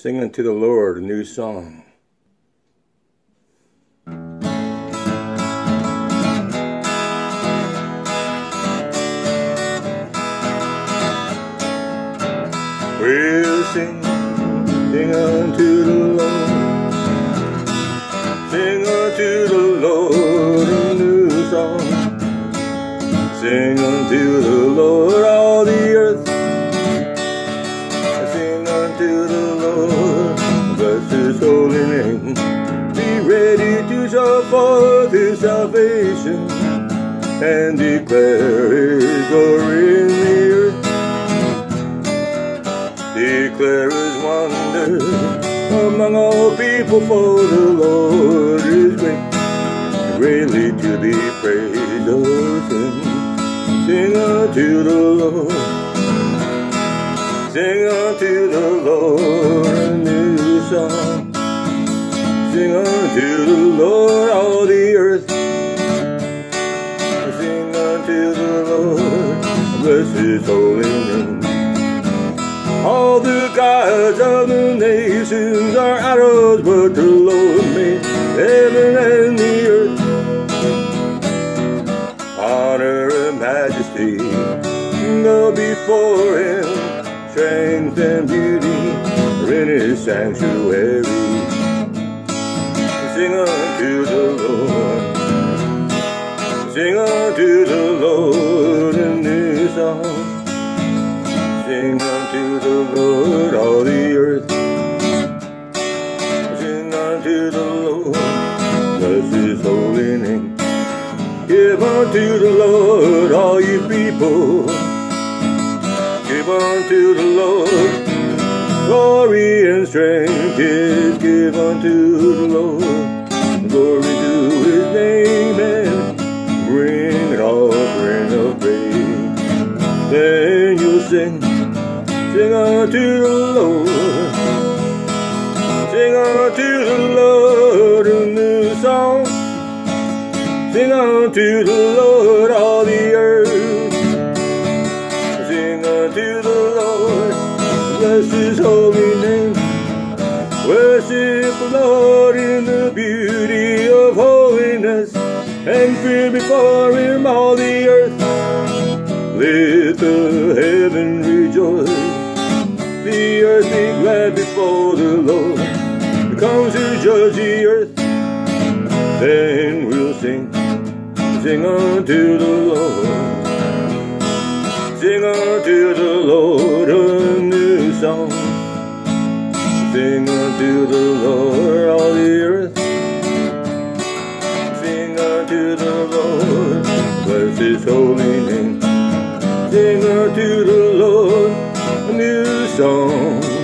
Sing unto the Lord a new song. We'll sing unto the Lord. Sing unto the Lord a new song. Sing unto the Lord all the earth. Sing unto the Lord, bless His holy name. Be ready to show forth His salvation and declare His glory in the earth. Declare His wonder among all people, for the Lord is great, greatly to be praised. Oh, sing unto the Lord. Sing unto the Lord a new song. Sing unto the Lord all the earth. Sing unto the Lord, bless His holy name. All the gods of the nations are idols, but the Lord made heaven and the earth. Honor and majesty go before Him. Strength and beauty are in His sanctuary. Sing unto the Lord. Sing unto the Lord a new song. Sing unto the Lord all the earth. Sing unto the Lord, bless His holy name. Give unto the Lord all you people. Give unto the Lord glory and strength. Yes, give unto the Lord glory to His name, and bring an offering of praise. Then you'll sing unto the Lord. Sing unto the Lord a new song. Sing unto the Lord all the earth. Sing unto the Lord, bless His holy name. Worship the Lord in the beauty of holiness, and fear before Him all the earth. Let the heaven rejoice, the earth be glad before the Lord, He comes to judge the earth. Then we'll sing unto the Lord. Sing unto the Lord a new song. Sing unto the Lord all the earth. Sing unto the Lord, bless His holy name. Sing unto the Lord a new song.